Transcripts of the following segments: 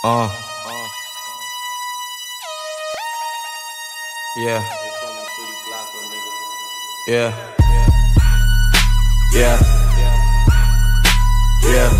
Yeah. Yeah. Yeah. Yeah.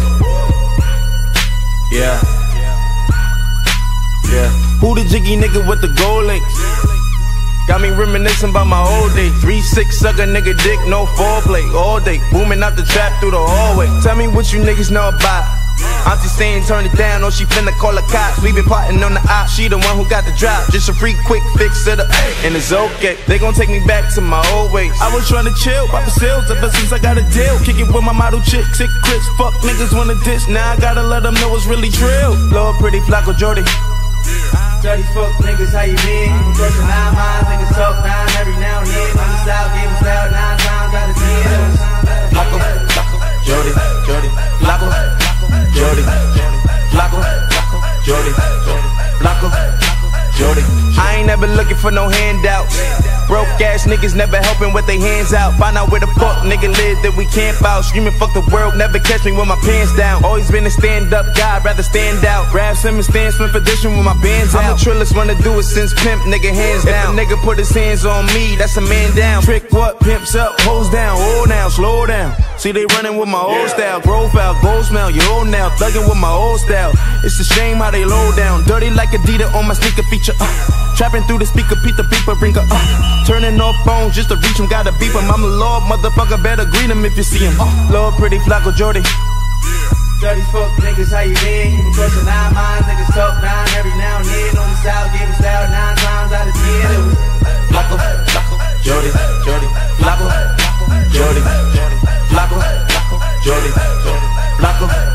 Yeah. Yeah. Who the jiggy nigga with the gold links? Got me reminiscing about my old days. 3-6 sucker nigga dick, no foreplay. All day, booming out the trap through the hallway. Tell me what you niggas know about. Auntie saying turn it down, or she finna call the cops. We been plotting on the op, she the one who got the drop. Just a free quick fix to the and it's okay. They gon' take me back to my old ways. I was trying to chill, pop the sales ever since I got a deal. Kick it with my model chick, sick Chris. Fuck niggas wanna diss, now I gotta let them know it's really drill. Lord pretty Flacko Jodye. Dirty fuck niggas, how you been? You crushing 9 miles, niggas talk 9 every now and then. On the south, give him style 9 times out of 10. Flacko Jodye, Flacko Jodye, Flacko Jodye, Flacko Jodye. I ain't never looking for no handouts. Broke ass niggas never helping with their hands out. Find out where the fuck nigga live that we camp out. Screaming fuck the world, never catch me with my pants down. Always been a stand up guy, rather stand out. Grab some and stand Smith edition with my bands out. I'm the trillest one to do it since pimp, nigga hands down. If a nigga put his hands on me, that's a man down. Trick what? Pimps up, hoes down. Hold down, slow down. See they running with my old style. Grove out, gold smell, you old now. Thugging with my old style. It's a shame how they low down. Dirty like Adidas on my sneaker feature. Trapping through the speaker, Pete the beeper, bring her turning off phones just to reach him, gotta beep him. I'm a lord, motherfucker, better greet him if you see him. Lord pretty Flacko Jodye. Dirty fuck niggas, how you been? You been crushing 9 miles, niggas talk 9 every now and then. On the south, give him style 9 times out of 10. Flacko Jodye, Flacko Jodye, Flacko Jodye, Flacko